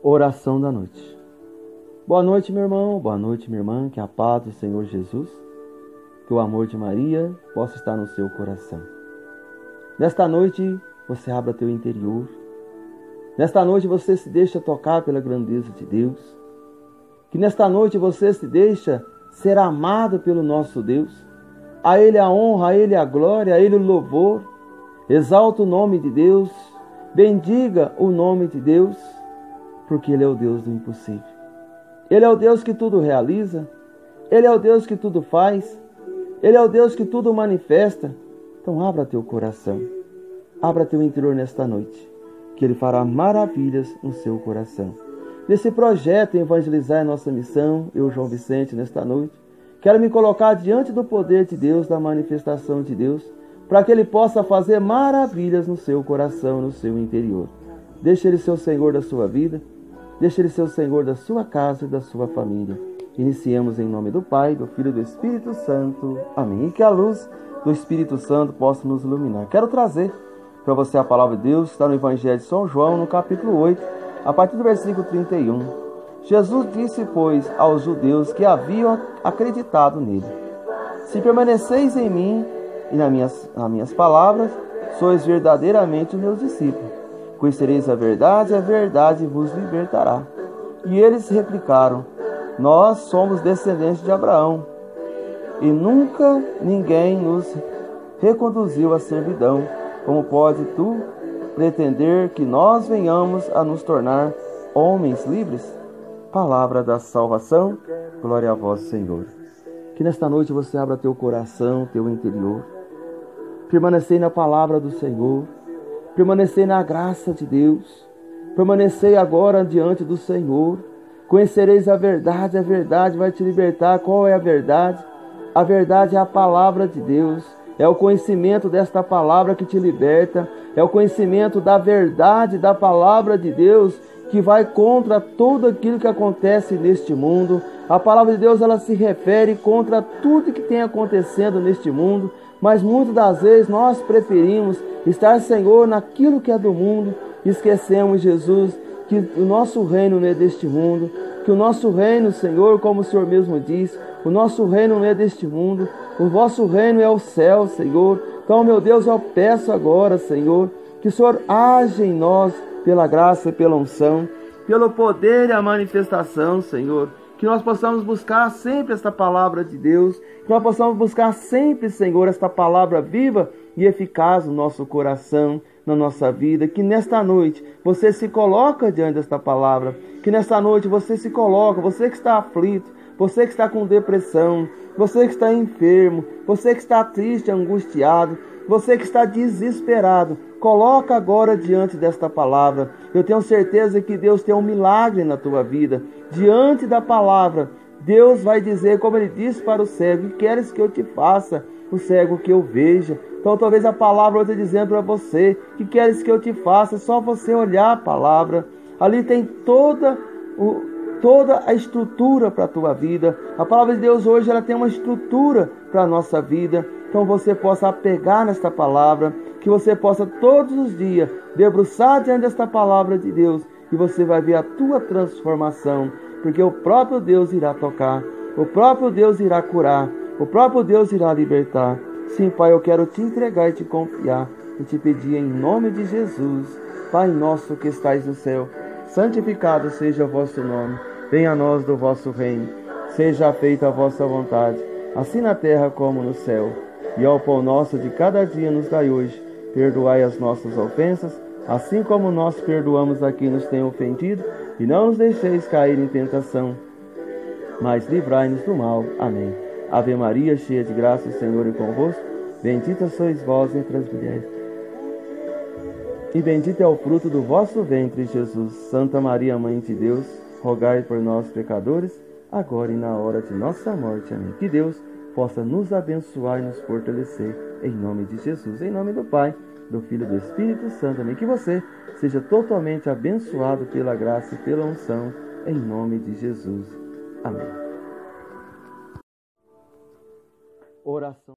Oração da noite. Boa noite, meu irmão, boa noite, minha irmã, que a paz do Senhor Jesus, que o amor de Maria possa estar no seu coração. Nesta noite, você abra teu interior. Nesta noite, você se deixa tocar pela grandeza de Deus. Que nesta noite, você se deixa ser amado pelo nosso Deus. A Ele a honra, a Ele a glória, a Ele o louvor. Exalta o nome de Deus, bendiga o nome de Deus, porque Ele é o Deus do impossível. Ele é o Deus que tudo realiza. Ele é o Deus que tudo faz. Ele é o Deus que tudo manifesta. Então abra teu coração. Abra teu interior nesta noite, que Ele fará maravilhas no seu coração. Nesse projeto Evangelizar é nossa missão, eu, João Vicente, nesta noite, quero me colocar diante do poder de Deus, da manifestação de Deus, para que Ele possa fazer maravilhas no seu coração, no seu interior. Deixe Ele ser o Senhor da sua vida. Deixe Ele ser o Senhor da sua casa e da sua família. Iniciemos em nome do Pai, do Filho e do Espírito Santo. Amém. E que a luz do Espírito Santo possa nos iluminar. Quero trazer para você a palavra de Deus, que está no Evangelho de São João, no capítulo 8, a partir do versículo 31. Jesus disse, pois, aos judeus que haviam acreditado nele: se permaneceis em mim e nas minhas palavras, sois verdadeiramente meus discípulos. Conhecereis a verdade vos libertará. E eles replicaram: nós somos descendentes de Abraão, e nunca ninguém nos reconduziu à servidão. Como pode tu pretender que nós venhamos a nos tornar homens livres? Palavra da salvação, glória a vós, Senhor. Que nesta noite você abra teu coração, teu interior. Permanecei na palavra do Senhor. Permanecei na graça de Deus. Permanecei agora diante do Senhor. Conhecereis a verdade vai te libertar. Qual é a verdade? A verdade é a palavra de Deus. É o conhecimento desta palavra que te liberta. É o conhecimento da verdade da palavra de Deus que vai contra tudo aquilo que acontece neste mundo. A palavra de Deus, ela se refere contra tudo que tem acontecendo neste mundo. Mas muitas das vezes nós preferimos estar, Senhor, naquilo que é do mundo. Esquecemos, Jesus, que o nosso reino não é deste mundo. Que o nosso reino, Senhor, como o Senhor mesmo diz, o nosso reino não é deste mundo. O vosso reino é o céu, Senhor. Então, meu Deus, eu peço agora, Senhor, que o Senhor age em nós pela graça e pela unção, pelo poder e a manifestação, Senhor. Que nós possamos buscar sempre esta palavra de Deus. Que nós possamos buscar sempre, Senhor, esta palavra viva e eficaz no nosso coração, na nossa vida. Que nesta noite você se coloca diante desta palavra. Que nesta noite você se coloca, você que está aflito, você que está com depressão, você que está enfermo, você que está triste, angustiado, você que está desesperado, coloca agora diante desta palavra. Eu tenho certeza que Deus tem um milagre na tua vida. Diante da palavra, Deus vai dizer, como Ele disse para o cego: que queres que eu te faça? O cego que eu veja. Então talvez a palavra esteja dizendo para você: que queres que eu te faça? É só você olhar a palavra. Ali tem toda a estrutura para a tua vida. A palavra de Deus hoje, ela tem uma estrutura para a nossa vida. Então você possa apegar nesta palavra, que você possa todos os dias debruçar diante desta palavra de Deus, e você vai ver a tua transformação, porque o próprio Deus irá tocar, o próprio Deus irá curar, o próprio Deus irá libertar. Sim, Pai, eu quero te entregar e te confiar, e te pedir em nome de Jesus. Pai nosso que estais no céu, santificado seja o vosso nome. Venha a nós do vosso reino. Seja feita a vossa vontade, assim na terra como no céu. E ao pão nosso de cada dia nos dai hoje. Perdoai as nossas ofensas, assim como nós perdoamos a quem nos tem ofendido. E não nos deixeis cair em tentação, mas livrai-nos do mal. Amém. Ave Maria, cheia de graça, o Senhor é convosco. Bendita sois vós entre as mulheres, e bendito é o fruto do vosso ventre, Jesus. Santa Maria, Mãe de Deus, rogai por nós, pecadores, agora e na hora de nossa morte. Amém. Que Deus possa nos abençoar e nos fortalecer, em nome de Jesus. Em nome do Pai, do Filho e do Espírito Santo. Amém. Que você seja totalmente abençoado pela graça e pela unção, em nome de Jesus. Amém. Oração.